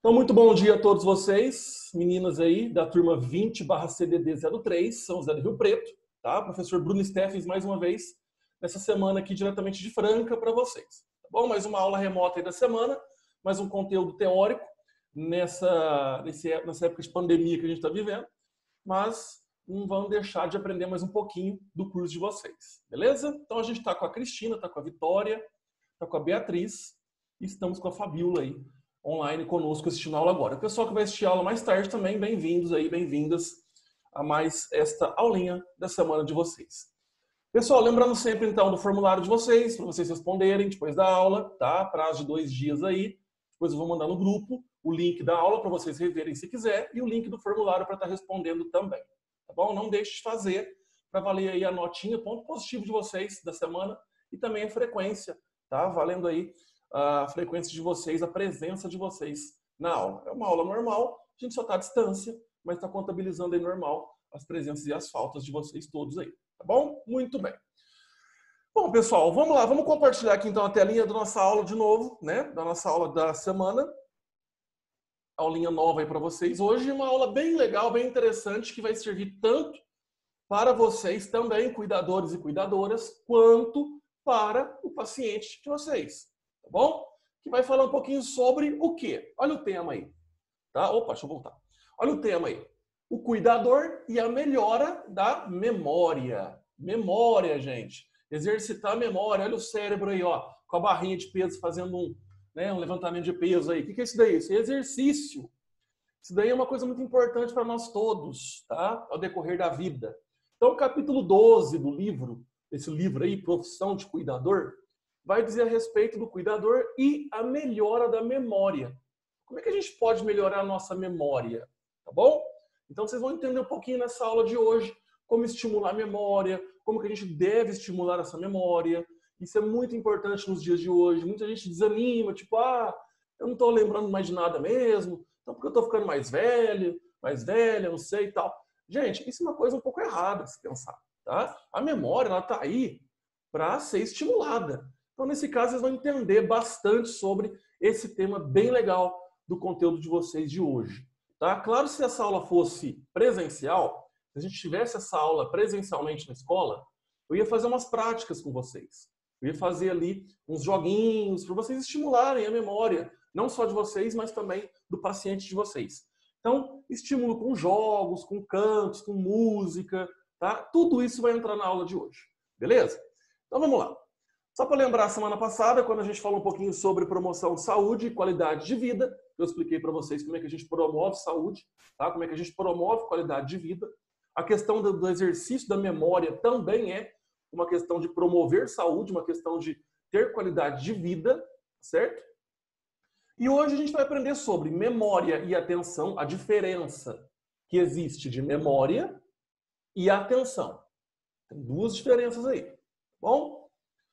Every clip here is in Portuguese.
Então, muito bom dia a todos vocês, meninas aí da turma 20/CDD03, São José do Rio Preto, tá? Professor Bruno Steffens, mais uma vez, nessa semana aqui diretamente de Franca para vocês, tá bom? Mais uma aula remota aí da semana, mais um conteúdo teórico nessa época de pandemia que a gente está vivendo, mas não vão deixar de aprender mais um pouquinho do curso de vocês, beleza? Então, a gente está com a Cristina, está com a Vitória, está com a Beatriz e estamos com a Fabiola aí, online conosco assistindo a aula agora. O pessoal que vai assistir a aula mais tarde também, bem-vindos aí, bem-vindas a mais esta aulinha da semana de vocês. Pessoal, lembrando sempre então do formulário de vocês, para vocês responderem depois da aula, tá? Prazo de 2 dias aí. Depois eu vou mandar no grupo o link da aula para vocês reverem se quiser e o link do formulário para estar respondendo também, tá bom? Não deixe de fazer para valer aí a notinha, ponto positivo de vocês da semana e também a frequência, tá? Valendo aí a frequência de vocês, a presença de vocês na aula. É uma aula normal, a gente só está à distância, mas está contabilizando aí normal as presenças e as faltas de vocês todos aí, tá bom? Muito bem. Bom, pessoal, vamos lá, vamos compartilhar aqui então a telinha da nossa aula de novo, né? Da nossa aula da semana. Aulinha nova aí para vocês. Hoje uma aula bem legal, bem interessante, que vai servir tanto para vocês também, cuidadores e cuidadoras, quanto para o paciente de vocês. Tá bom? Que vai falar um pouquinho sobre o quê? Olha o tema aí. Tá? Opa, deixa eu voltar. Olha o tema aí. O cuidador e a melhora da memória. Memória, gente. Exercitar a memória. Olha o cérebro aí, ó, com a barrinha de peso fazendo um levantamento de peso aí. O que é isso daí? Isso é exercício. Isso daí é uma coisa muito importante para nós todos, tá? Ao decorrer da vida. Então, o capítulo 12 do livro, esse livro aí, Profissão de Cuidador, vai dizer a respeito do cuidador e a melhora da memória. Como é que a gente pode melhorar a nossa memória? Tá bom? Então vocês vão entender um pouquinho nessa aula de hoje como estimular a memória, como que a gente deve estimular essa memória. Isso é muito importante nos dias de hoje. Muita gente desanima, tipo, eu não estou lembrando mais de nada mesmo, então porque eu estou ficando mais velho, mais velha, não sei e tal. Gente, isso é uma coisa um pouco errada de se pensar, tá? A memória, ela está aí para ser estimulada. Então, nesse caso, vocês vão entender bastante sobre esse tema bem legal do conteúdo de vocês de hoje. Tá? Claro, se essa aula fosse presencial, se a gente tivesse essa aula presencialmente na escola, eu ia fazer umas práticas com vocês. Eu ia fazer ali uns joguinhos para vocês estimularem a memória, não só de vocês, mas também do paciente de vocês. Então, estímulo com jogos, com cantos, com música, tá? Tudo isso vai entrar na aula de hoje. Beleza? Então, vamos lá. Só para lembrar, semana passada, quando a gente falou um pouquinho sobre promoção de saúde e qualidade de vida, eu expliquei para vocês como é que a gente promove saúde, tá? Como é que a gente promove qualidade de vida. A questão do exercício da memória também é uma questão de promover saúde, uma questão de ter qualidade de vida, certo? E hoje a gente vai aprender sobre memória e atenção, a diferença que existe de memória e atenção. Tem duas diferenças aí, tá bom?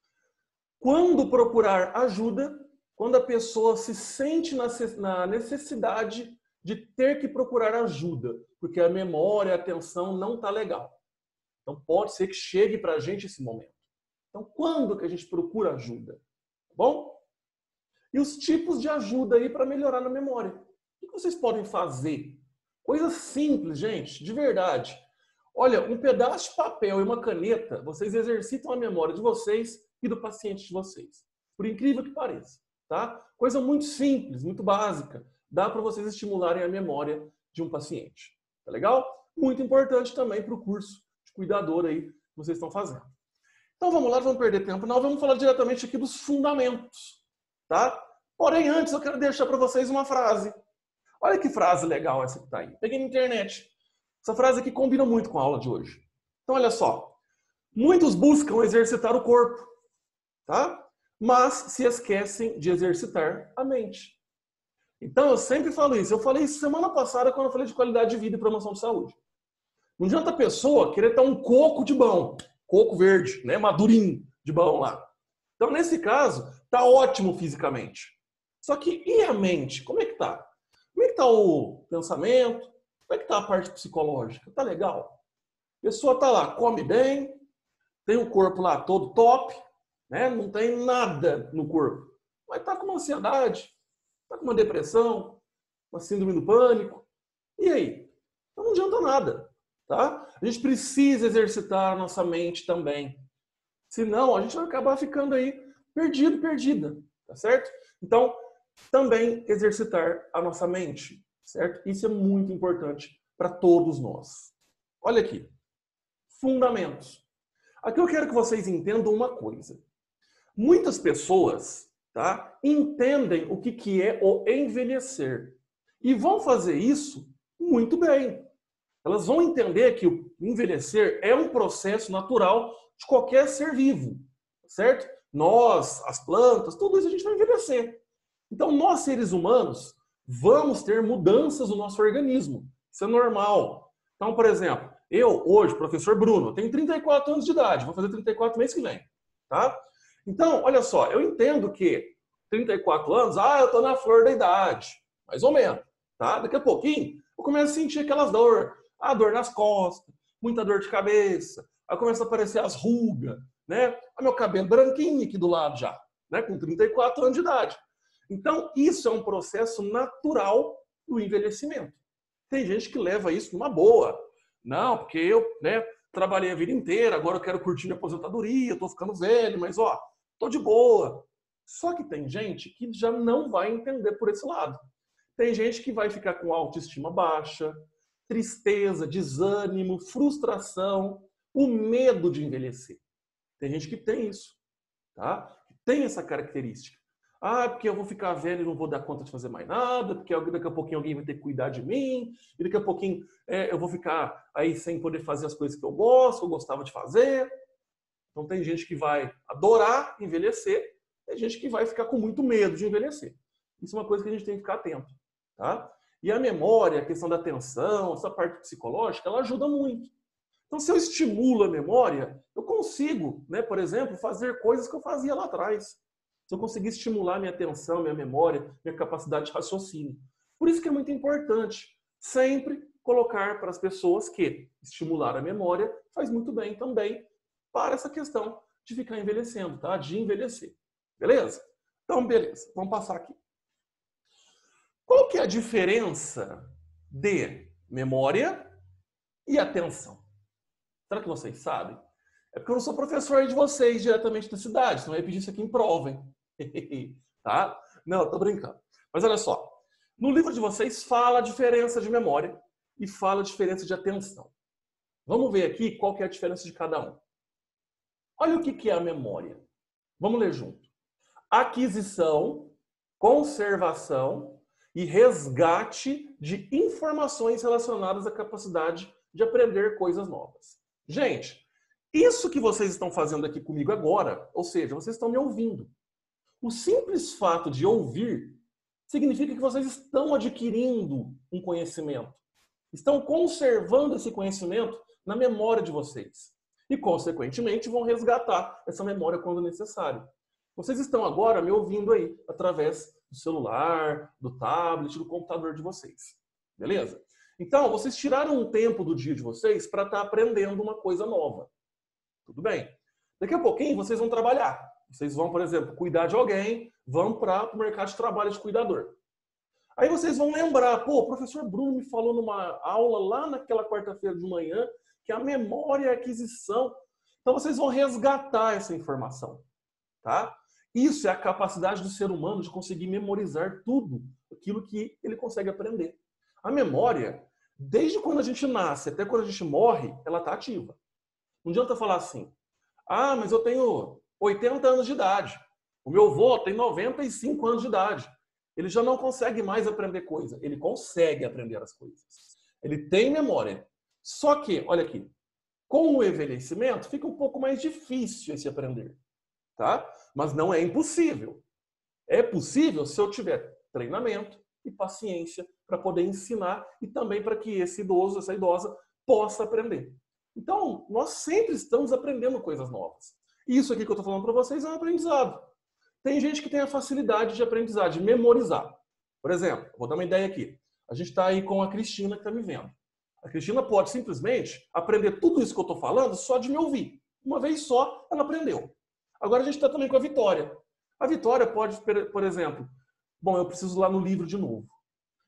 Quando procurar ajuda, quando a pessoa se sente na necessidade de ter que procurar ajuda, porque a memória, a atenção não está legal. Então pode ser que chegue para a gente esse momento. Então quando que a gente procura ajuda? Tá bom? E os tipos de ajuda aí para melhorar na memória. O que vocês podem fazer? Coisa simples, gente, de verdade. Olha, um pedaço de papel e uma caneta, vocês exercitam a memória de vocês e do paciente de vocês. Por incrível que pareça, tá? Coisa muito simples, muito básica. Dá para vocês estimularem a memória de um paciente. Tá legal? Muito importante também para o curso de cuidador aí que vocês estão fazendo. Então vamos lá, não vamos perder tempo. Não, vamos falar diretamente aqui dos fundamentos, tá? Porém, antes eu quero deixar para vocês uma frase. Olha que frase legal essa que está aí. Peguei na internet. Essa frase aqui combina muito com a aula de hoje. Então olha só. Muitos buscam exercitar o corpo, tá? Mas se esquecem de exercitar a mente. Então eu sempre falo isso. Eu falei isso semana passada quando eu falei de qualidade de vida e promoção de saúde. Não adianta a pessoa querer ter um coco de bão, coco verde, né, madurinho de bão lá. Então nesse caso, tá ótimo fisicamente. Só que e a mente? Como é que tá? Como é que tá o pensamento? Como é que tá a parte psicológica? Tá legal? A pessoa tá lá, come bem, tem o corpo lá todo top, né? Não tem nada no corpo. Mas tá com uma ansiedade, tá com uma depressão, uma síndrome do pânico. E aí? Então não adianta nada, tá? A gente precisa exercitar a nossa mente também. Senão, a gente vai acabar ficando aí perdido, perdida, tá certo? Então, também exercitar a nossa mente, certo? Isso é muito importante para todos nós. Olha aqui. Fundamentos. Aqui eu quero que vocês entendam uma coisa. Muitas pessoas, tá, entendem o que é o envelhecer. E vão fazer isso muito bem. Elas vão entender que o envelhecer é um processo natural de qualquer ser vivo, certo? Nós, as plantas, tudo isso a gente vai envelhecer. Então, nós, seres humanos, vamos ter mudanças no nosso organismo. Isso é normal. Então, por exemplo, eu, hoje, professor Bruno, tenho 34 anos de idade, vou fazer 34 mês que vem, tá? Então, olha só, eu entendo que 34 anos, eu tô na flor da idade, mais ou menos, tá? Daqui a pouquinho, eu começo a sentir aquelas dores, dor nas costas, muita dor de cabeça, aí começa a aparecer as rugas, né? O meu cabelo branquinho aqui do lado já, né? Com 34 anos de idade. Então, isso é um processo natural do envelhecimento. Tem gente que leva isso numa boa. Não, porque eu, né, trabalhei a vida inteira, agora eu quero curtir minha aposentadoria, tô ficando velho, mas ó, tô de boa. Só que tem gente que já não vai entender por esse lado. Tem gente que vai ficar com autoestima baixa, tristeza, desânimo, frustração, o medo de envelhecer. Tem gente que tem isso, tá? Tem essa característica. Porque eu vou ficar velho e não vou dar conta de fazer mais nada, porque daqui a pouquinho alguém vai ter que cuidar de mim, e daqui a pouquinho eu vou ficar aí sem poder fazer as coisas que eu gosto, que eu gostava de fazer. Então tem gente que vai adorar envelhecer, tem gente que vai ficar com muito medo de envelhecer. Isso é uma coisa que a gente tem que ficar atento, tá? E a memória, a questão da atenção, essa parte psicológica, ela ajuda muito. Então, se eu estimulo a memória, eu consigo, né, por exemplo, fazer coisas que eu fazia lá atrás. Se eu conseguir estimular minha atenção, minha memória, minha capacidade de raciocínio. Por isso que é muito importante sempre colocar para as pessoas que estimular a memória faz muito bem também para essa questão de ficar envelhecendo, tá? De envelhecer. Beleza? Então, beleza. Vamos passar aqui. Qual que é a diferença de memória e atenção? Será que vocês sabem? É porque eu não sou professor de vocês diretamente da cidade, senão eu ia pedir isso aqui em prova, hein? Tá? Não, eu tô brincando. Mas olha só, no livro de vocês fala a diferença de memória e fala a diferença de atenção. Vamos ver aqui qual que é a diferença de cada um. Olha o que é a memória. Vamos ler junto. Aquisição, conservação e resgate de informações relacionadas à capacidade de aprender coisas novas. Gente, isso que vocês estão fazendo aqui comigo agora, ou seja, vocês estão me ouvindo. O simples fato de ouvir significa que vocês estão adquirindo um conhecimento. Estão conservando esse conhecimento na memória de vocês. E, consequentemente, vão resgatar essa memória quando necessário. Vocês estão agora me ouvindo aí, através do celular, do tablet, do computador de vocês. Beleza? Então, vocês tiraram um tempo do dia de vocês para estar aprendendo uma coisa nova. Tudo bem. Daqui a pouquinho vocês vão trabalhar. Vocês vão, por exemplo, cuidar de alguém, vão para o mercado de trabalho de cuidador. Aí vocês vão lembrar, o professor Bruno me falou numa aula lá naquela quarta-feira de manhã que a memória e a aquisição. Então vocês vão resgatar essa informação, tá? Isso é a capacidade do ser humano de conseguir memorizar tudo aquilo que ele consegue aprender. A memória, desde quando a gente nasce até quando a gente morre, ela está ativa. Não adianta falar assim, mas eu tenho 80 anos de idade. O meu avô tem 95 anos de idade. Ele já não consegue mais aprender coisa. Ele consegue aprender as coisas. Ele tem memória. Só que, olha aqui, com o envelhecimento fica um pouco mais difícil esse aprender. Tá? Mas não é impossível. É possível se eu tiver treinamento e paciência para poder ensinar e também para que esse idoso, essa idosa, possa aprender. Então, nós sempre estamos aprendendo coisas novas. E isso aqui que eu estou falando para vocês é um aprendizado. Tem gente que tem a facilidade de aprendizar, de memorizar. Por exemplo, vou dar uma ideia aqui. A gente está aí com a Cristina que está me vendo. A Cristina pode simplesmente aprender tudo isso que eu estou falando só de me ouvir. Uma vez só, ela aprendeu. Agora a gente está também com a Vitória. A Vitória pode, por exemplo, eu preciso ir lá no livro de novo.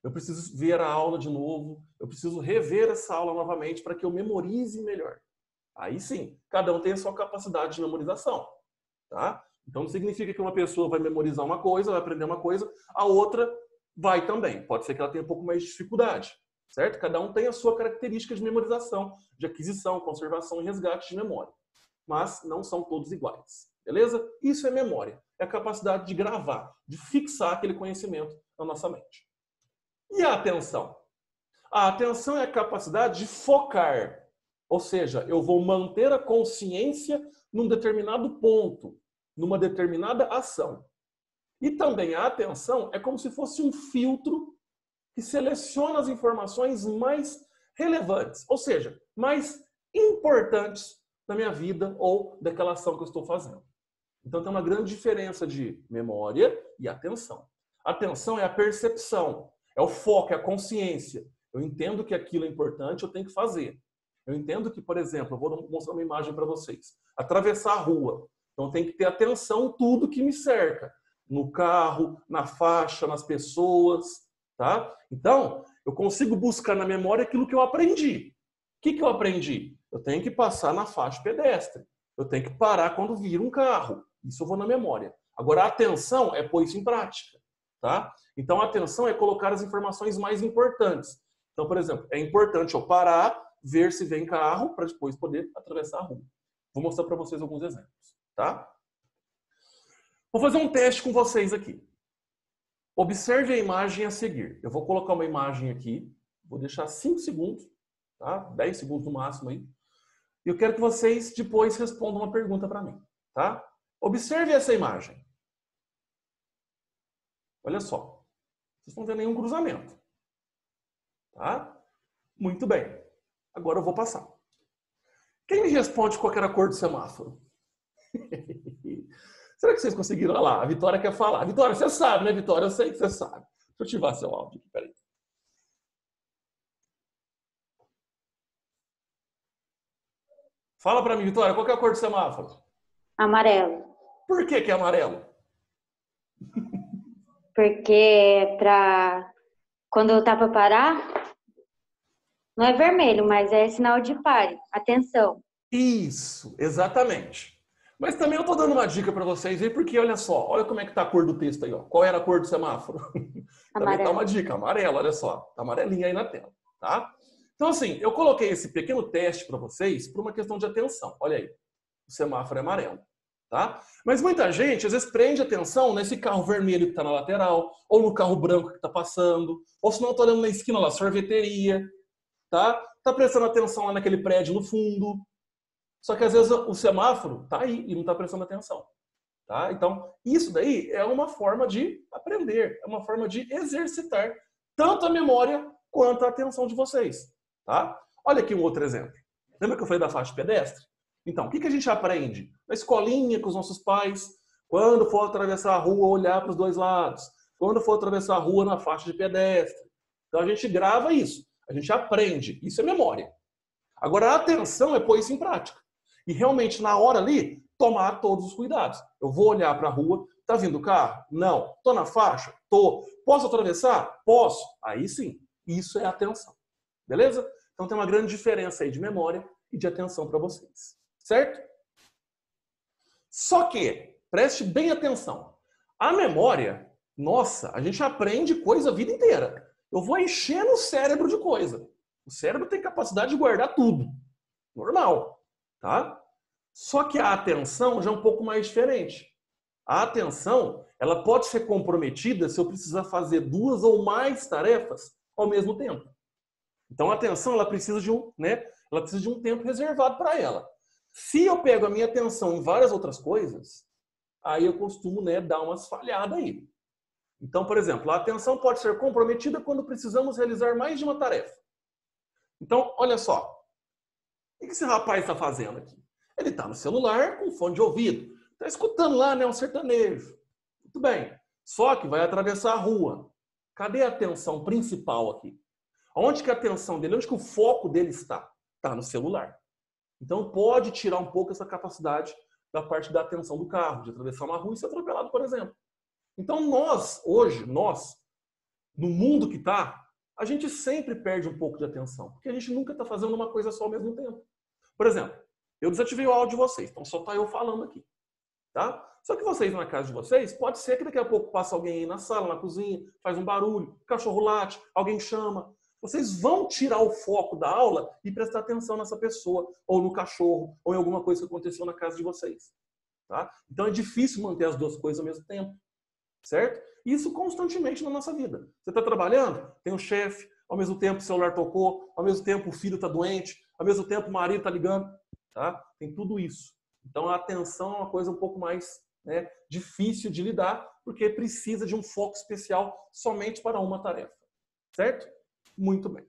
eu preciso ver a aula de novo, eu preciso rever essa aula novamente para que eu memorize melhor. Aí sim, cada um tem a sua capacidade de memorização, tá? Então não significa que uma pessoa vai memorizar uma coisa, vai aprender uma coisa, a outra vai também. Pode ser que ela tenha um pouco mais de dificuldade, certo? Cada um tem a sua característica de memorização, de aquisição, conservação e resgate de memória. Mas não são todos iguais, beleza? Isso é memória, é a capacidade de gravar, de fixar aquele conhecimento na nossa mente. E a atenção? A atenção é a capacidade de focar, ou seja, eu vou manter a consciência num determinado ponto, numa determinada ação. E também a atenção é como se fosse um filtro que seleciona as informações mais relevantes, ou seja, mais importantes da minha vida ou daquela ação que eu estou fazendo. Então tem uma grande diferença de memória e atenção. Atenção é a percepção, é o foco, é a consciência. Eu entendo que aquilo é importante, eu tenho que fazer. Eu entendo que, por exemplo, eu vou mostrar uma imagem para vocês. Atravessar a rua. Então tem que ter atenção em tudo que me cerca. No carro, na faixa, nas pessoas, tá? Então, eu consigo buscar na memória aquilo que eu aprendi. O que eu aprendi? Eu tenho que passar na faixa pedestre. Eu tenho que parar quando vir um carro. Isso eu vou na memória. Agora, a atenção é pôr isso em prática, tá? Então, a atenção é colocar as informações mais importantes. Então, por exemplo, é importante eu parar, ver se vem carro, para depois poder atravessar a rua. Vou mostrar para vocês alguns exemplos, tá? Vou fazer um teste com vocês aqui. Observe a imagem a seguir. Eu vou colocar uma imagem aqui, vou deixar 5 segundos, tá? 10 segundos no máximo aí. E eu quero que vocês depois respondam uma pergunta para mim, tá? Observe essa imagem. Olha só. Vocês não vêem nenhum cruzamento. Tá? Muito bem. Agora eu vou passar. Quem me responde qual era a cor do semáforo? Será que vocês conseguiram? Olha lá, a Vitória quer falar. Vitória, você sabe, né, Vitória? Eu sei que você sabe. Deixa eu ativar seu áudio aqui, peraí. Fala pra mim, Vitória, qual é a cor do semáforo? Amarelo. Por que que é amarelo? Porque quando tá para parar, não é vermelho, mas é sinal de pare. Atenção. Isso, exatamente. Mas também eu tô dando uma dica para vocês aí, porque olha só, olha como é que tá a cor do texto aí, ó. Qual era a cor do semáforo? Também tá uma dica, amarelo, olha só. Tá amarelinha aí na tela, tá? Então assim, eu coloquei esse pequeno teste para vocês por uma questão de atenção. Olha aí, o semáforo é amarelo, tá? Mas muita gente, às vezes, prende atenção nesse carro vermelho que tá na lateral, ou no carro branco que tá passando, ou se não, eu tô olhando na esquina lá, sorveteria, tá? Tá prestando atenção lá naquele prédio no fundo. Só que às vezes o semáforo tá aí e não tá prestando atenção, tá? Então, isso daí é uma forma de aprender, é uma forma de exercitar tanto a memória quanto a atenção de vocês, tá? Olha aqui um outro exemplo. Lembra que eu falei da faixa pedestre? Então, o que a gente aprende na escolinha com os nossos pais? Quando for atravessar a rua, olhar para os dois lados. Quando for atravessar a rua na faixa de pedestre. Então, a gente grava isso. A gente aprende. Isso é memória. Agora, a atenção é pôr isso em prática. E realmente, na hora ali, tomar todos os cuidados. Eu vou olhar para a rua, tá vindo o carro? Não. Tô na faixa? Tô. Posso atravessar? Posso. Aí sim, isso é atenção. Beleza? Então tem uma grande diferença aí de memória e de atenção para vocês. Certo? Só que, preste bem atenção. A memória, nossa, a gente aprende coisa a vida inteira. Eu vou enchendo o cérebro de coisa. O cérebro tem capacidade de guardar tudo. Normal. Tá? Só que a atenção já é um pouco mais diferente. A atenção, ela pode ser comprometida se eu precisar fazer 2 ou mais tarefas ao mesmo tempo. Então a atenção, ela precisa de um tempo reservado para ela. Se eu pego a minha atenção em várias outras coisas, aí eu costumo, dar umas falhadas aí. Então, por exemplo, a atenção pode ser comprometida quando precisamos realizar mais de uma tarefa. Então, olha só. O que esse rapaz está fazendo aqui? Ele está no celular com fone de ouvido. Está escutando lá, um sertanejo. Muito bem. Só que vai atravessar a rua. Cadê a atenção principal aqui? Onde que a atenção dele, onde que o foco dele está? Está no celular. Então pode tirar um pouco essa capacidade da parte da atenção do carro, de atravessar uma rua e ser atropelado, por exemplo. Então nós no mundo que está, a gente sempre perde um pouco de atenção, porque a gente nunca está fazendo uma coisa só ao mesmo tempo. Por exemplo, eu desativei o áudio de vocês, então só está eu falando aqui. Tá? Só que vocês na casa de vocês, pode ser que daqui a pouco passe alguém aí na sala, na cozinha, faz um barulho, cachorro late, alguém chama. Vocês vão tirar o foco da aula e prestar atenção nessa pessoa, ou no cachorro, ou em alguma coisa que aconteceu na casa de vocês. Tá? Então é difícil manter as duas coisas ao mesmo tempo. Certo? Isso constantemente na nossa vida. Você está trabalhando, tem um chefe, ao mesmo tempo o celular tocou, ao mesmo tempo o filho está doente, ao mesmo tempo o marido está ligando. Tá? Tem tudo isso. Então a atenção é uma coisa um pouco mais, né, difícil de lidar, porque precisa de um foco especial somente para uma tarefa. Certo? Muito bem.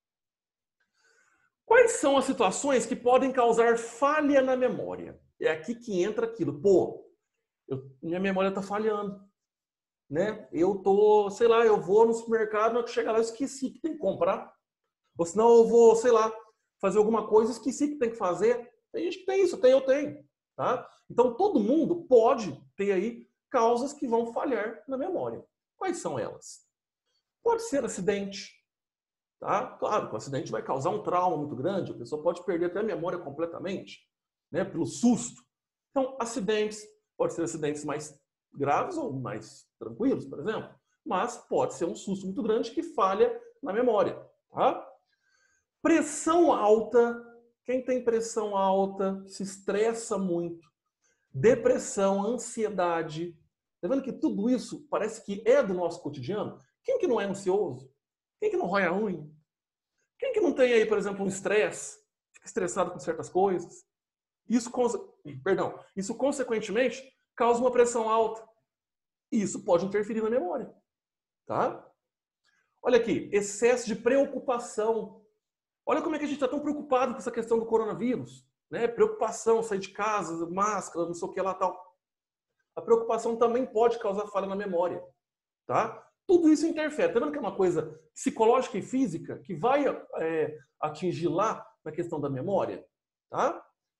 Quais são as situações que podem causar falha na memória? É aqui que entra aquilo. Pô, minha memória está falhando. Né? Eu tô, sei lá, eu vou no supermercado, na hora que chegar lá eu esqueci que tem que comprar. Ou senão eu vou, sei lá, fazer alguma coisa, esqueci que tem que fazer. Tem gente que tem isso, eu tenho. Tá? Então todo mundo pode ter aí causas que vão falhar na memória. Quais são elas? Pode ser acidente. Tá? Claro que o acidente vai causar um trauma muito grande, a pessoa pode perder até a memória completamente, né? Pelo susto. Então, acidentes, pode ser acidentes mais graves ou mais tranquilos, por exemplo, mas pode ser um susto muito grande que falha na memória. Tá? Pressão alta, quem tem pressão alta se estressa muito, depressão, ansiedade. Tá vendo que tudo isso parece que é do nosso cotidiano? Quem que não é ansioso? Quem que não rói a unha? Quem que não tem aí, por exemplo, um estresse? Fica estressado com certas coisas? Isso consequentemente causa uma pressão alta. E isso pode interferir na memória. Tá? Olha aqui, excesso de preocupação. Olha como é que a gente está tão preocupado com essa questão do coronavírus. Né? Preocupação, sair de casa, máscara, não sei o que lá tal. A preocupação também pode causar falha na memória. Tá? Tudo isso interfere. Tá vendo que é uma coisa psicológica e física que vai atingir lá na questão da memória? Tá?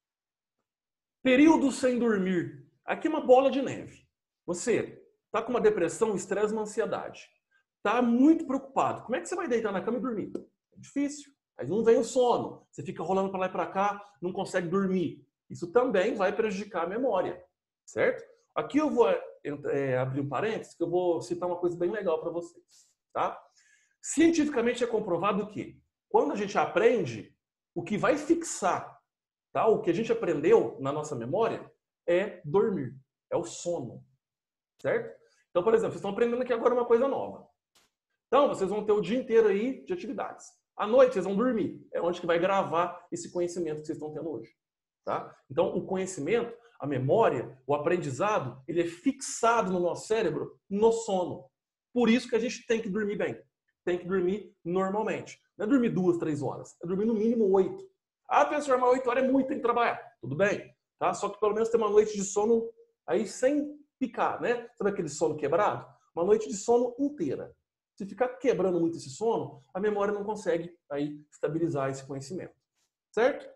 Período sem dormir. Aqui é uma bola de neve. Você está com uma depressão, um estresse, uma ansiedade. Está muito preocupado. Como é que você vai deitar na cama e dormir? É difícil. Aí não vem o sono. Você fica rolando para lá e para cá, não consegue dormir. Isso também vai prejudicar a memória. Certo? Aqui eu vou abrir um parênteses, que eu vou citar uma coisa bem legal para vocês. Tá? Cientificamente é comprovado que quando a gente aprende, o que vai fixar, tá? O que a gente aprendeu na nossa memória é dormir, é o sono. Certo? Então, por exemplo, vocês estão aprendendo aqui agora uma coisa nova. Então, vocês vão ter o dia inteiro aí de atividades. À noite, vocês vão dormir. É onde que vai gravar esse conhecimento que vocês estão tendo hoje. Tá? Então, o conhecimento, a memória, o aprendizado, ele é fixado no nosso cérebro no sono. Por isso que a gente tem que dormir bem. Tem que dormir normalmente. Não é dormir 2, 3 horas. É dormir no mínimo 8. Ah, professor, mas 8 horas é muito, tem que trabalhar. Tudo bem. Tá? Só que pelo menos ter uma noite de sono aí sem picar, né? Sabe aquele sono quebrado? Uma noite de sono inteira. Se ficar quebrando muito esse sono, a memória não consegue aí estabilizar esse conhecimento. Certo?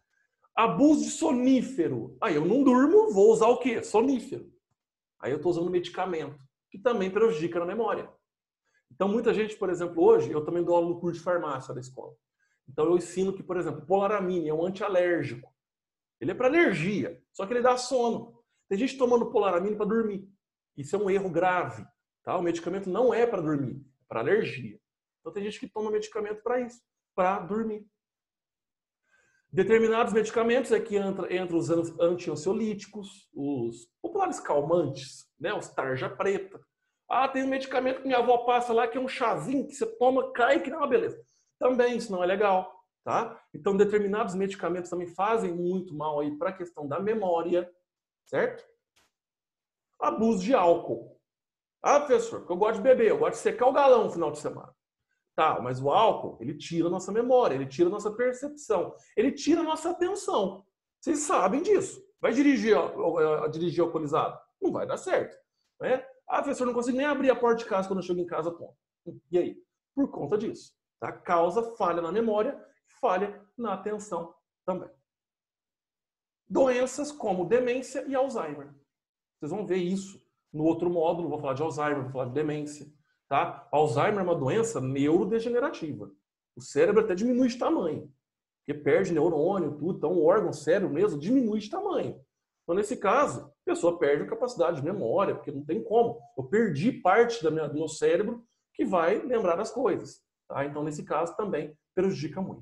Abuso de sonífero. Aí eu não durmo, vou usar o quê? Sonífero. Aí eu estou usando medicamento, que também prejudica na memória. Então muita gente, por exemplo, hoje, eu também dou aula no curso de farmácia da escola. Então eu ensino que, por exemplo, polaramine é um antialérgico. Ele é para alergia, só que ele dá sono. Tem gente tomando polaramine para dormir. Isso é um erro grave. Tá? O medicamento não é para dormir, é para alergia. Então tem gente que toma medicamento para isso, para dormir. Determinados medicamentos aqui entram os anti-ansiolíticos, os populares calmantes, né? Os tarja preta. Ah, tem um medicamento que minha avó passa lá que é um chazinho que você toma, cai que não é uma beleza. Também isso não é legal. Tá? Então determinados medicamentos também fazem muito mal aí para a questão da memória. Certo? Abuso de álcool. Ah, professor, porque eu gosto de beber, eu gosto de secar o galão no final de semana. Tá, mas o álcool, ele tira a nossa memória, ele tira a nossa percepção, ele tira a nossa atenção. Vocês sabem disso. Vai dirigir alcoolizado? Não vai dar certo. Né? Ah, professor, não consigo nem abrir a porta de casa quando eu chego em casa, tomo. E aí? Por conta disso. Tá? Causa falha na memória, falha na atenção também. Doenças como demência e Alzheimer. Vocês vão ver isso no outro módulo, vou falar de Alzheimer, vou falar de demência. tá? Alzheimer é uma doença neurodegenerativa. O cérebro até diminui de tamanho, porque perde neurônio, tudo, então o órgão cérebro mesmo diminui de tamanho. Então, nesse caso, a pessoa perde a capacidade de memória, porque não tem como. Eu perdi parte do meu cérebro que vai lembrar das coisas. Tá? Então, nesse caso, também prejudica muito.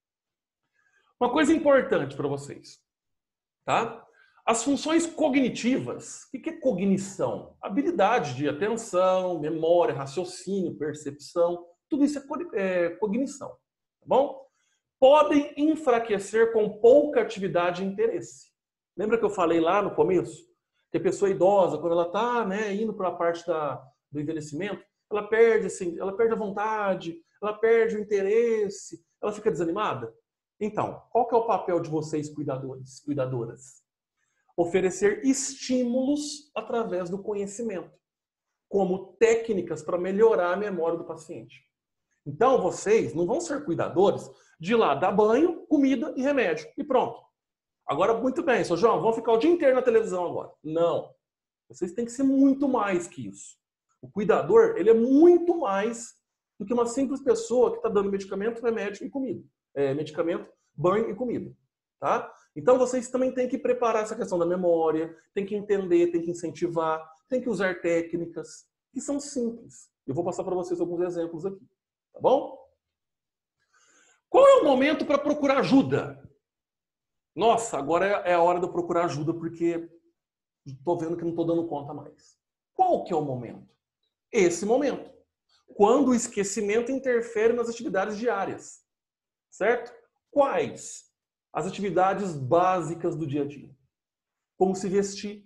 Uma coisa importante para vocês, tá? As funções cognitivas, o que é cognição? Habilidade de atenção, memória, raciocínio, percepção, tudo isso é cognição, tá bom? Podem enfraquecer com pouca atividade e interesse. Lembra que eu falei lá no começo? Que a pessoa idosa, quando ela está, né, indo para a parte do envelhecimento, ela perde, assim, ela perde a vontade, ela perde o interesse, ela fica desanimada. Então, qual que é o papel de vocês, cuidadores, cuidadoras? Oferecer estímulos através do conhecimento, como técnicas para melhorar a memória do paciente. Então, vocês não vão ser cuidadores de ir lá dar banho, comida e remédio. E pronto. Agora, muito bem, Sr. João, vamos ficar o dia inteiro na televisão agora. Não. Vocês têm que ser muito mais que isso. O cuidador, ele é muito mais do que uma simples pessoa que está dando medicamento, remédio e comida. Medicamento, banho e comida. Tá? Então, vocês também têm que preparar essa questão da memória, tem que entender, tem que incentivar, tem que usar técnicas que são simples. Eu vou passar para vocês alguns exemplos aqui. Tá bom? Qual é o momento para procurar ajuda? Nossa, agora é a hora de eu procurar ajuda porque estou vendo que não estou dando conta mais. Qual que é o momento? Esse momento. Quando o esquecimento interfere nas atividades diárias. Certo? Quais? As atividades básicas do dia a dia. Como se vestir,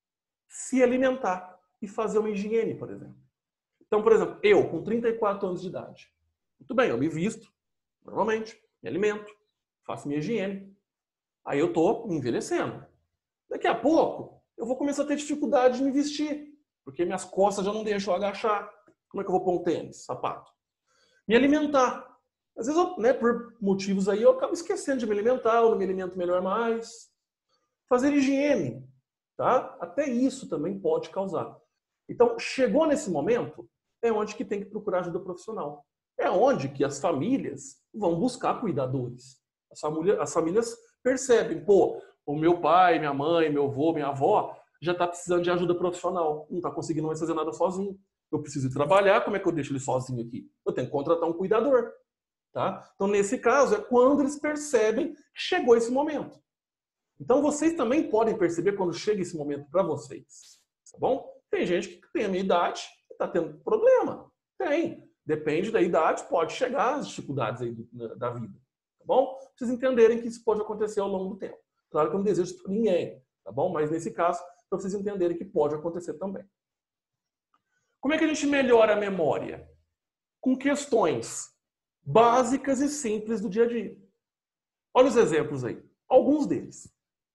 se alimentar e fazer uma higiene, por exemplo. Então, por exemplo, eu com 34 anos de idade. Muito bem, eu me visto, normalmente, me alimento, faço minha higiene. Aí eu estou envelhecendo. Daqui a pouco, eu vou começar a ter dificuldade de me vestir, porque minhas costas já não deixam eu agachar. Como é que eu vou pôr um tênis, sapato? Me alimentar. Às vezes, por motivos aí, eu acabo esquecendo de me alimentar, ou não me alimento melhor mais. Fazer higiene, tá? Até isso também pode causar. Então, chegou nesse momento, é onde que tem que procurar ajuda profissional. É onde que as famílias vão buscar cuidadores. As famílias percebem, pô, o meu pai, minha mãe, meu avô, minha avó já está precisando de ajuda profissional. Não está conseguindo mais fazer nada sozinho. Eu preciso ir trabalhar, como é que eu deixo ele sozinho aqui? Eu tenho que contratar um cuidador. Tá? Então, nesse caso, é quando eles percebem que chegou esse momento. Então, vocês também podem perceber quando chega esse momento para vocês. Tá bom? Tem gente que tem a minha idade e está tendo problema. Tem. Depende da idade, pode chegar as dificuldades aí da vida. Tá bom? Pra vocês entenderem que isso pode acontecer ao longo do tempo. Claro que eu não desejo isso para ninguém. Tá bom? Mas nesse caso, para vocês entenderem que pode acontecer também. Como é que a gente melhora a memória? Com questões básicas e simples do dia a dia. Olha os exemplos aí. Alguns deles.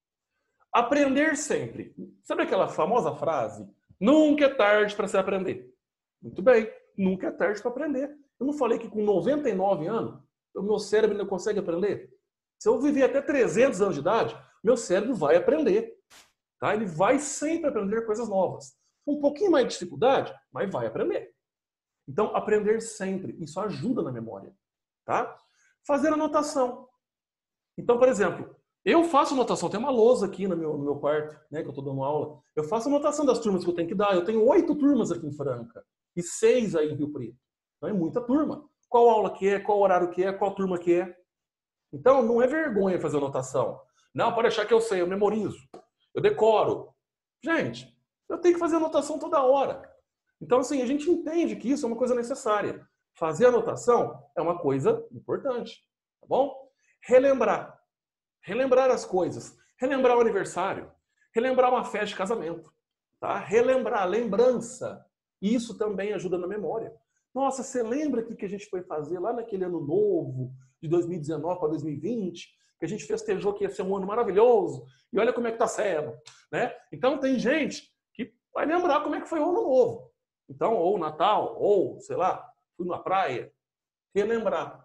Aprender sempre. Sabe aquela famosa frase? Nunca é tarde para se aprender. Muito bem. Nunca é tarde para aprender. Eu não falei que com 99 anos, o meu cérebro ainda consegue aprender? Se eu viver até 300 anos de idade, meu cérebro vai aprender. Tá? Ele vai sempre aprender coisas novas. Um pouquinho mais de dificuldade, mas vai aprender. Então, aprender sempre. Isso ajuda na memória. Tá? Fazer anotação. Então, por exemplo, eu faço anotação. Tem uma lousa aqui no meu quarto, né, que eu estou dando aula. Eu faço anotação das turmas que eu tenho que dar. Eu tenho 8 turmas aqui em Franca e 6 aí em Rio Preto. Então é muita turma. Qual aula que é, qual horário que é, qual turma que é. Então, não é vergonha fazer anotação. Não, pode achar que eu sei, eu memorizo. Eu decoro. Gente, eu tenho que fazer anotação toda hora. Então, assim, a gente entende que isso é uma coisa necessária. Fazer anotação é uma coisa importante, tá bom? Relembrar. Relembrar as coisas. Relembrar o aniversário. Relembrar uma festa de casamento. Tá? Relembrar, lembrança. Isso também ajuda na memória. Nossa, você lembra que a gente foi fazer lá naquele ano novo, de 2019 para 2020, que a gente festejou que ia ser um ano maravilhoso, e olha como é que está sendo, né? Então tem gente que vai lembrar como é que foi o ano novo. Então, ou Natal, ou, sei lá, fui na praia. Relembrar.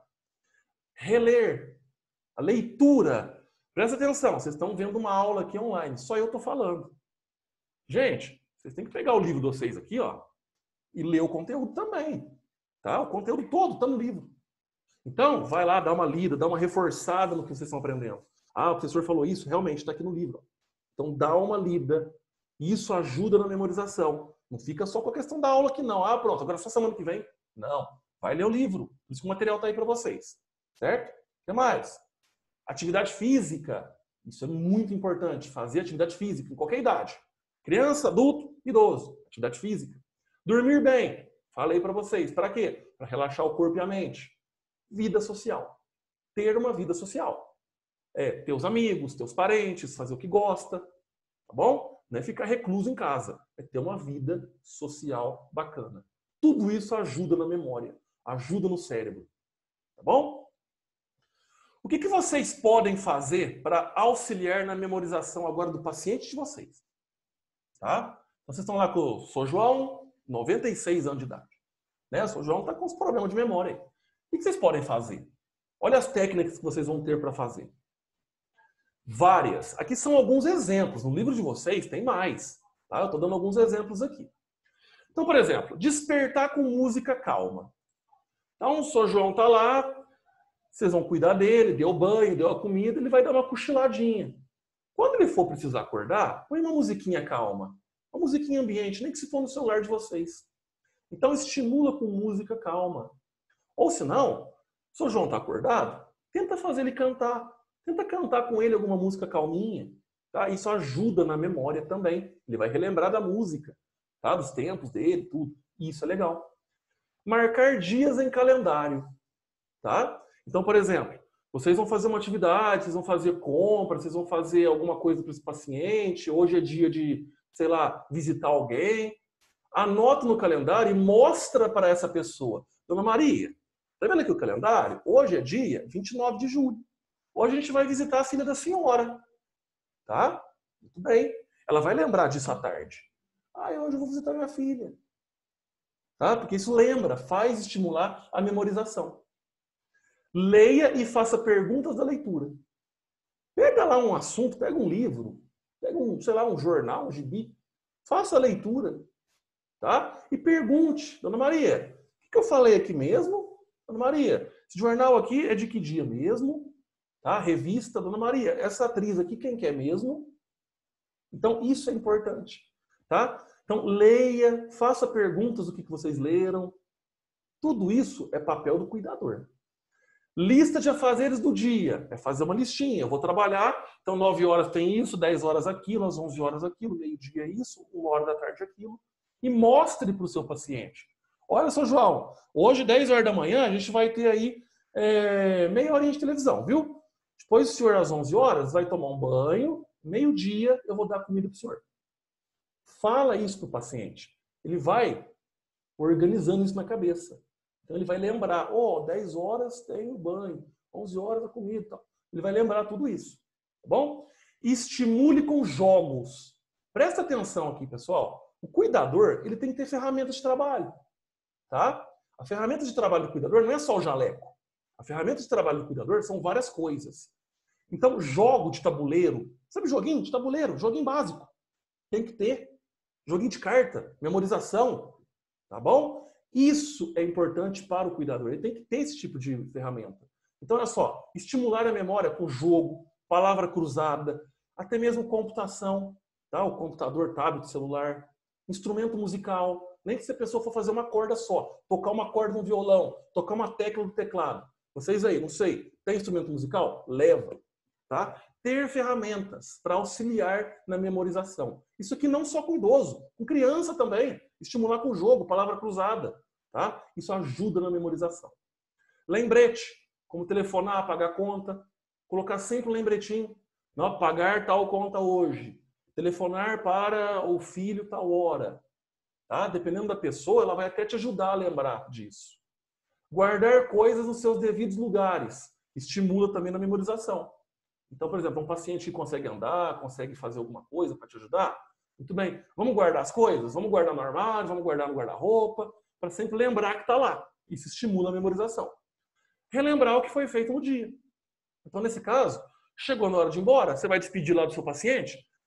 Reler. A leitura. Presta atenção, vocês estão vendo uma aula aqui online, só eu estou falando. Gente, vocês têm que pegar o livro de vocês aqui, ó, e ler o conteúdo também. Tá? O conteúdo todo está no livro. Então, vai lá, dá uma lida, dá uma reforçada no que vocês estão aprendendo. Ah, o professor falou isso, realmente está aqui no livro. Então, dá uma lida. Isso ajuda na memorização. Não fica só com a questão da aula aqui, não. Ah, pronto, agora só semana que vem. Não. Vai ler o livro. Por isso que o material está aí para vocês. Certo? O que mais? Atividade física. Isso é muito importante. Fazer atividade física em qualquer idade. Criança, adulto, idoso. Atividade física. Dormir bem. Falei para vocês. Para quê? Para relaxar o corpo e a mente. Vida social. Ter uma vida social. Teus amigos, teus parentes, fazer o que gosta. Tá bom? Não é ficar recluso em casa. É ter uma vida social bacana. Tudo isso ajuda na memória. Ajuda no cérebro. Tá bom? O que vocês podem fazer para auxiliar na memorização agora do paciente de vocês? Tá? Então, vocês estão lá com o Sr. João, 96 anos de idade. Né? O Sr. João está com uns problemas de memória aí. O que vocês podem fazer? Olha as técnicas que vocês vão ter para fazer. Várias. Aqui são alguns exemplos. No livro de vocês tem mais. Tá? Eu estou dando alguns exemplos aqui. Então, por exemplo, despertar com música calma. Então, o Sr. João está lá, vocês vão cuidar dele, deu banho, deu a comida, ele vai dar uma cochiladinha. Quando ele for precisar acordar, põe uma musiquinha calma. Uma musiquinha ambiente, nem que se for no celular de vocês. Então, estimula com música calma. Ou se não, o Sr. João está acordado, tenta fazer ele cantar. Tenta cantar com ele alguma música calminha. Tá? Isso ajuda na memória também. Ele vai relembrar da música, tá? Dos tempos dele, tudo. Isso é legal. Marcar dias em calendário. Tá? Então, por exemplo, vocês vão fazer uma atividade, vocês vão fazer compra, vocês vão fazer alguma coisa para esse paciente. Hoje é dia de, sei lá, visitar alguém. Anota no calendário e mostra para essa pessoa. Dona Maria, tá vendo aqui o calendário? Hoje é dia 29 de julho. Hoje a gente vai visitar a filha da senhora. Tá? Muito bem. Ela vai lembrar disso à tarde. Hoje eu vou visitar minha filha. Tá? Porque isso lembra, faz estimular a memorização. Leia e faça perguntas da leitura. Pega lá um assunto, pega um livro, pega um jornal, um gibi. Faça a leitura. Tá? E pergunte, Dona Maria, o que eu falei aqui mesmo? Dona Maria, esse jornal aqui é de que dia mesmo? Tá? Revista, Dona Maria, essa atriz aqui, quem que é mesmo? Então, isso é importante. Tá? Então, leia, faça perguntas do que vocês leram. Tudo isso é papel do cuidador. Lista de afazeres do dia. É fazer uma listinha. Eu vou trabalhar, então 9 horas tem isso, 10 horas aquilo, às 11 horas aquilo, meio-dia isso, 1 hora da tarde aquilo. E mostre para o seu paciente. Olha, Sr. João, hoje, 10 horas da manhã, a gente vai ter aí meia horinha de televisão, viu? Depois o senhor, às 11 horas, vai tomar um banho, meio-dia eu vou dar comida para o senhor. Fala isso para o paciente. Ele vai organizando isso na cabeça. Então ele vai lembrar, 10 horas tem o banho, 11 horas a comida e tal. Ele vai lembrar tudo isso. Tá bom? Estimule com jogos. Presta atenção aqui, pessoal. O cuidador, ele tem que ter ferramentas de trabalho. Tá? A ferramenta de trabalho do cuidador não é só o jaleco. A ferramenta de trabalho do cuidador são várias coisas. Então, jogo de tabuleiro. Sabe joguinho de tabuleiro? Joguinho básico. Tem que ter. Joguinho de carta. Memorização. Tá bom? Isso é importante para o cuidador. Ele tem que ter esse tipo de ferramenta. Então, olha só. Estimular a memória com jogo, palavra cruzada, até mesmo computação. Tá? O computador, tablet, celular. Instrumento musical. Nem que se a pessoa for fazer uma corda só. Tocar uma corda no violão. Tocar uma tecla no teclado. Vocês aí, não sei, tem instrumento musical? Leva. Tá? Ter ferramentas para auxiliar na memorização. Isso aqui não só com idoso, com criança também. Estimular com jogo, palavra cruzada. Tá? Isso ajuda na memorização. Lembrete, como telefonar, pagar conta. Colocar sempre um lembretinho. Não, pagar tal conta hoje. Telefonar para o filho tal hora. Tá? Dependendo da pessoa, ela vai até te ajudar a lembrar disso. Guardar coisas nos seus devidos lugares. Estimula também na memorização. Então, por exemplo, um paciente que consegue andar, consegue fazer alguma coisa para te ajudar, muito bem. Vamos guardar as coisas? Vamos guardar no armário, vamos guardar no guarda-roupa, para sempre lembrar que está lá. Isso estimula a memorização. Relembrar o que foi feito no dia. Então, nesse caso, chegou na hora de ir embora, você vai despedir lá do seu paciente,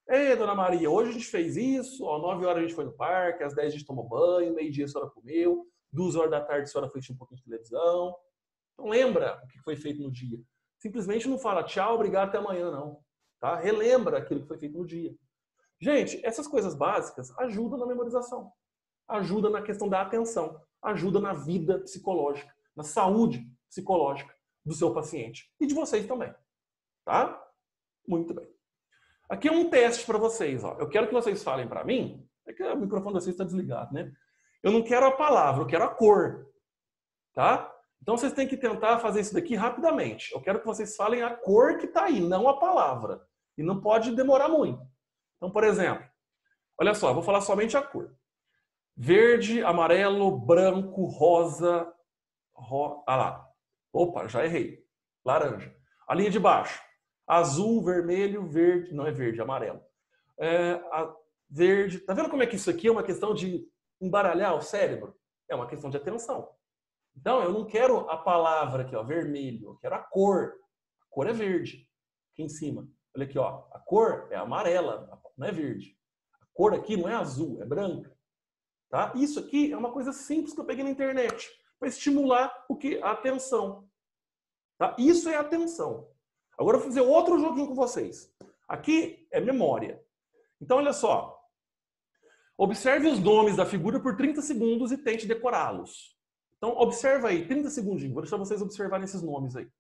Ei, dona Maria, hoje a gente fez isso, ó, 9 horas a gente foi no parque, às 10 a gente tomou banho, meio-dia a senhora comeu, 2 horas da tarde a senhora foi assistir um pouquinho de televisão. Então lembra o que foi feito no dia. Simplesmente não fala tchau, obrigado, até amanhã, não. Tá? Relembra aquilo que foi feito no dia. Gente, essas coisas básicas ajudam na memorização, ajudam na questão da atenção, ajudam na vida psicológica, na saúde psicológica do seu paciente e de vocês também. Tá? Muito bem. Aqui é um teste para vocês. Ó. Eu quero que vocês falem para mim. É que o microfone de vocês está desligado, né? Eu não quero a palavra, eu quero a cor. Tá? Então vocês têm que tentar fazer isso daqui rapidamente. Eu quero que vocês falem a cor que está aí, não a palavra. E não pode demorar muito. Então, por exemplo, olha só, eu vou falar somente a cor. Verde, amarelo, branco, rosa. Ah lá. Opa, já errei. Laranja. A linha de baixo. Azul, vermelho, verde. Não é verde, é amarelo. Verde. Tá vendo como é que isso aqui é uma questão de embaralhar o cérebro? É uma questão de atenção. Então, eu não quero a palavra aqui, ó, vermelho. Eu quero a cor. A cor é verde. Aqui em cima. Olha aqui, ó. A cor é amarela, não é verde. A cor aqui não é azul, é branca. Tá? Isso aqui é uma coisa simples que eu peguei na internet para estimular o que? A atenção. Tá? Isso é atenção. Agora eu vou fazer outro joguinho com vocês. Aqui é memória. Então, olha só. Observe os nomes da figura por 30 segundos e tente decorá-los. Então, observa aí, 30 segundinhos. Vou deixar vocês observarem esses nomes aí.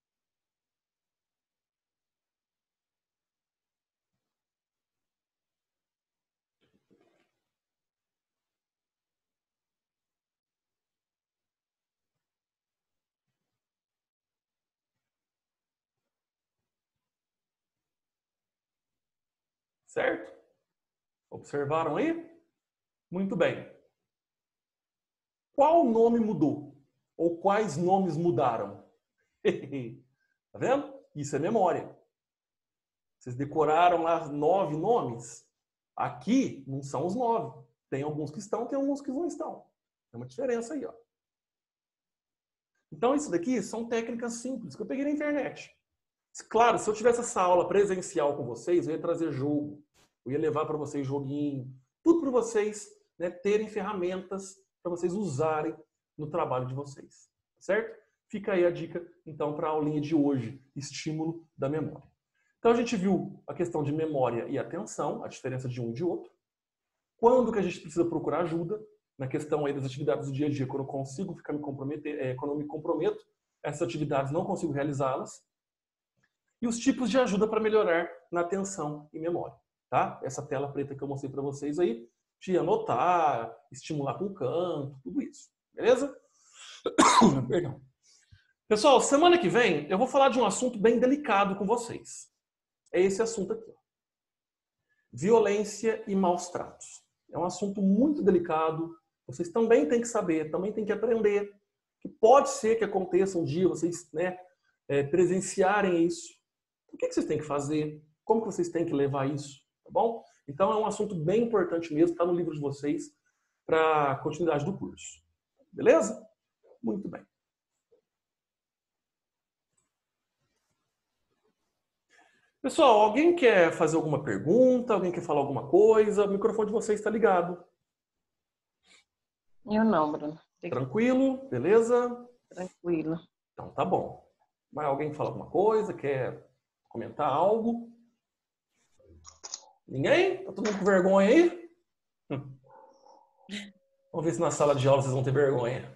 Certo? Observaram aí? Muito bem. Qual nome mudou? Ou quais nomes mudaram? Tá vendo? Isso é memória. Vocês decoraram lá 9 nomes? Aqui não são os 9. Tem alguns que estão, tem alguns que não estão. Tem uma diferença aí, ó. Então isso daqui são técnicas simples que eu peguei na internet. Claro, se eu tivesse essa aula presencial com vocês, eu ia trazer jogo. Eu ia levar para vocês joguinho. Tudo para vocês, né, terem ferramentas para vocês usarem no trabalho de vocês. Certo? Fica aí a dica, então, para a aulinha de hoje. Estímulo da memória. Então a gente viu a questão de memória e atenção, a diferença de um e de outro. Quando que a gente precisa procurar ajuda? Na questão aí das atividades do dia a dia, quando eu consigo ficar me comprometer, quando eu me comprometo, essas atividades não consigo realizá-las. E os tipos de ajuda para melhorar na atenção e memória. Tá? Essa tela preta que eu mostrei para vocês aí, de anotar, estimular com canto, tudo isso. Beleza? Perdão. Pessoal, semana que vem eu vou falar de um assunto bem delicado com vocês. É esse assunto aqui. Violência e maus tratos. É um assunto muito delicado. Vocês também têm que saber, também têm que aprender. Que pode ser que aconteça um dia vocês, né, presenciarem isso. O que vocês têm que fazer? Como que vocês têm que levar isso? Tá bom? Então é um assunto bem importante mesmo, está no livro de vocês, para a continuidade do curso. Beleza? Muito bem. Pessoal, alguém quer fazer alguma pergunta? Alguém quer falar alguma coisa? O microfone de vocês está ligado. Eu não, Bruno. Tranquilo? Beleza? Tranquilo. Então tá bom. Mas alguém fala alguma coisa? Quer comentar algo? Ninguém? Tá todo mundo com vergonha aí? Vamos ver se na sala de aula vocês vão ter vergonha.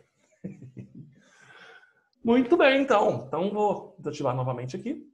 Muito bem, então. Então vou desativar novamente aqui.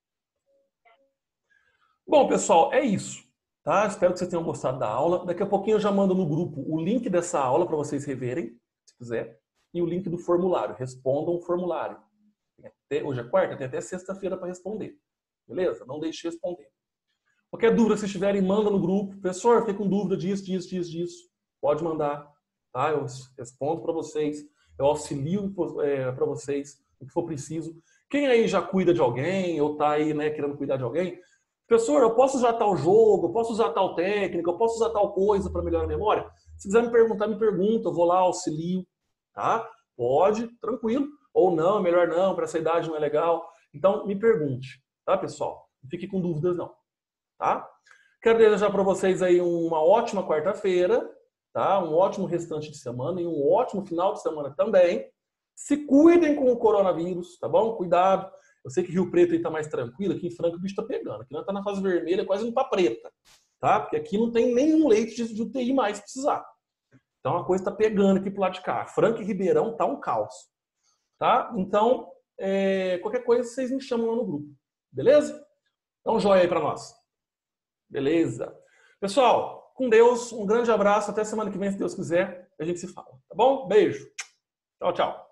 Bom, pessoal, é isso. Tá? Espero que vocês tenham gostado da aula. Daqui a pouquinho eu já mando no grupo o link dessa aula para vocês reverem, se quiser. E o link do formulário. Respondam o formulário. Hoje é quarta, tem até sexta-feira para responder. Beleza? Não deixe de responder. Qualquer dúvida que vocês tiverem, manda no grupo. Professor, fiquei com dúvida disso. Pode mandar. Tá? Eu respondo para vocês. Eu auxilio para vocês o que for preciso. Quem aí já cuida de alguém ou está aí, né, querendo cuidar de alguém, professor, eu posso usar tal jogo, eu posso usar tal técnica, eu posso usar tal coisa para melhorar a memória? Se quiser me perguntar, me pergunta. Eu vou lá, auxilio. Tá? Pode, tranquilo. Ou não, melhor não, para essa idade não é legal. Então, me pergunte. Tá, pessoal? Não fique com dúvidas, não. Tá? Quero desejar para vocês aí uma ótima quarta-feira, tá? Um ótimo restante de semana e um ótimo final de semana também. Se cuidem com o coronavírus, tá bom? Cuidado. Eu sei que Rio Preto está mais tranquilo, aqui em Franca o bicho está pegando. Aqui nós está na fase vermelha, quase indo para preta, tá? Porque aqui não tem nenhum leito de UTI mais precisar. Então a coisa está pegando aqui pro lado de cá. Franca e Ribeirão tá um caos, tá? Então, qualquer coisa vocês me chamam lá no grupo, beleza? Dá um joinha aí para nós. Beleza. Pessoal, com Deus, um grande abraço. Até semana que vem, se Deus quiser, a gente se fala, tá bom? Beijo. Tchau, tchau.